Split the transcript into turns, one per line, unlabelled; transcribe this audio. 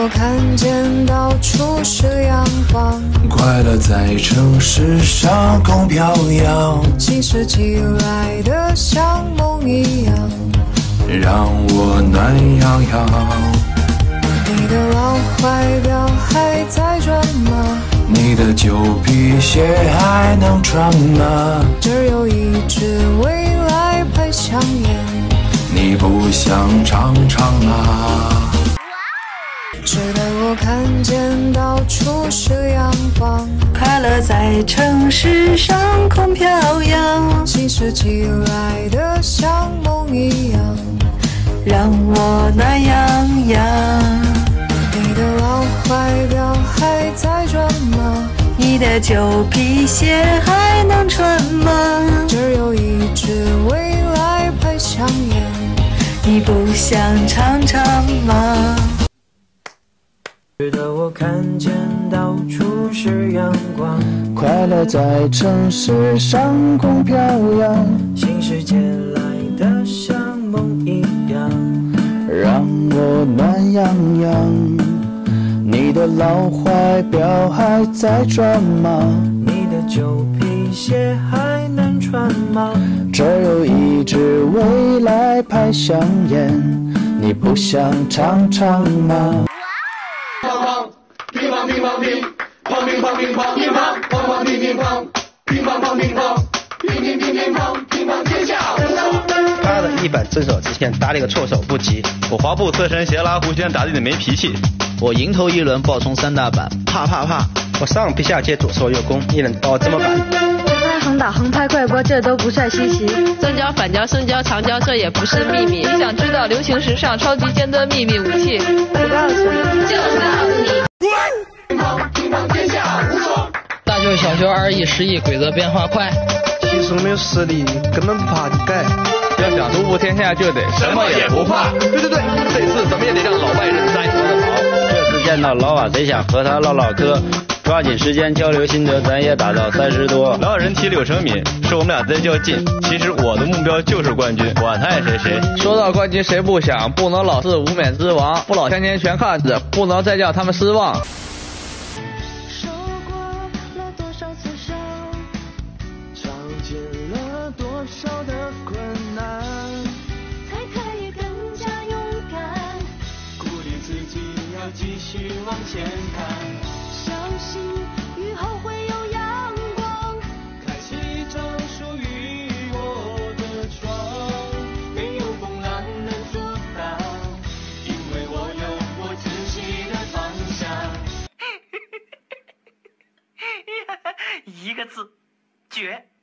我看见到处是阳光，
快乐在城市上空飘扬，
新世纪来的像梦一样，
让我暖洋洋。
你的老怀表还在转吗？
你的旧皮鞋还能穿吗？
这儿有一支未来牌香烟，
你不想尝尝吗？
直到我看见到处是阳光，
快乐在城市上空飘扬，
新世纪来的像梦一样，
让我暖洋洋。
你的老怀表还在转吗？
你的旧皮鞋还能穿吗？
这儿有一支未来牌香烟，
你不想尝尝吗？
直到我看见到处是阳光，
快乐在城市上空飘扬，
新世界来的像梦一样，
让我暖洋洋。你的老怀表还在转吗？
你的旧皮鞋还能穿吗？
这儿有一支未来牌香烟，你不想尝尝吗？
乒乓乒乓乒，乓乒乓乒乓乒乓，乓乓乒乒乓，乒乓乓乒乓，乒乒乒乒乓，乒乓天下无双。
他的一板正手之前打了一个措手不及，
我滑步侧身斜拉弧线打得你没脾气，
我迎头一轮爆冲3大板，啪啪啪，
我上劈下接左手右攻，一人刀这么板。
直拍横打横拍快播，这都不算稀奇。
增焦反焦升焦长焦，这也不是秘密。你想知道流行时尚超级尖端秘密武器？
不告诉你，
就是告诉你。
乒乓乒乓天下无双。
大球小球2亿10亿，规则变化快。
其实没有实力，根本不怕你改。
要想独步天下，就得什么也不怕。对，这次怎么也得让老外认栽。说得好，
这次见到老瓦，贼想和他唠唠嗑，抓紧时间交流心得，咱也打到30多。
老有人提柳成敏，说我们俩在较劲，其实我的目标就是冠军，管他爱谁。
说到冠军谁不想，不能老是无冕之王，不老天天全看着，不能再叫他们失望。
受过了多少次伤，
尝尽了多少的困难，
才可以更加勇敢，
鼓励自己要继续往前看，
相信雨后会有阳光，
开启一张属于我的窗，没有风浪能阻挡，因为我有我自己的方向。
一个字，绝。